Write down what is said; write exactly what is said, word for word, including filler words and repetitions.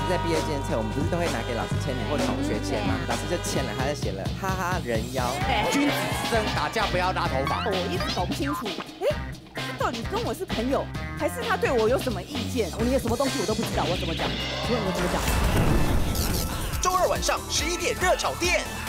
在毕业纪念册，我们不是都会拿给老师签名或同学签吗？老师就签了，他就写了哈哈人妖。 对， 君子之争，打架不要拉头发。 我一直搞不清楚，哎，他到底跟我是朋友，还是他对我有什么意见？你有什么东西我都不知道，我怎么讲？请问你们怎么讲？ 周二晚上十一点热炒店。